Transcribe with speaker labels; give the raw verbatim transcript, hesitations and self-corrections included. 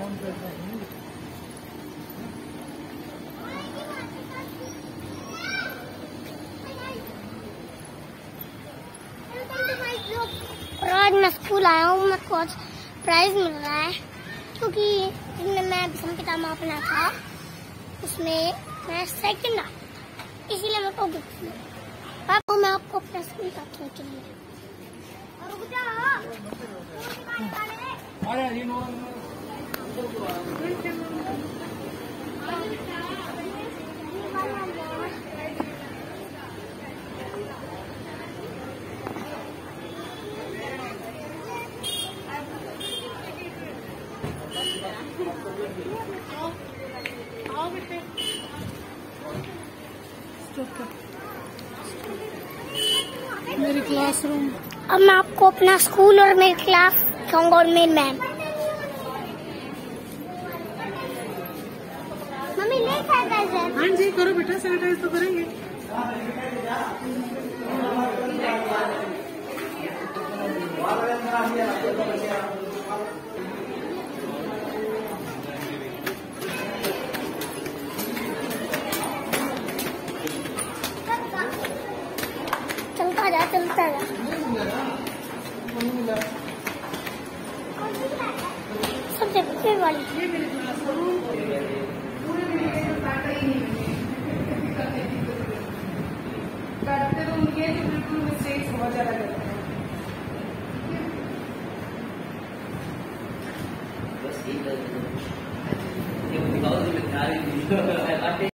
Speaker 1: और आज मैं स्कूल आया हूँ, मेरे को प्राइज मिल रहा है क्योंकि जिसमें मैं विषम पितामह अपना था उसमें मैं सेकंड आया, इसीलिए मेरे को गिफ्ट मिला। पापा मैं आपको अपना स्कूल का खेल के लिए
Speaker 2: मेरी क्लासरूम।
Speaker 1: अब मैं आपको अपना स्कूल और मेरी क्लास दिखाऊंगा और मेरी मैम। मम्मी नहीं सैनिटाइजर।
Speaker 2: हाँ जी करो बेटा, सैनिटाइज तो करेंगे।
Speaker 1: चलता जा चलता जा। सबसे फिर वाली
Speaker 2: करते तो उनके जो बिल्कुल मिस्टेक्स बहुत ज्यादा करते हैं।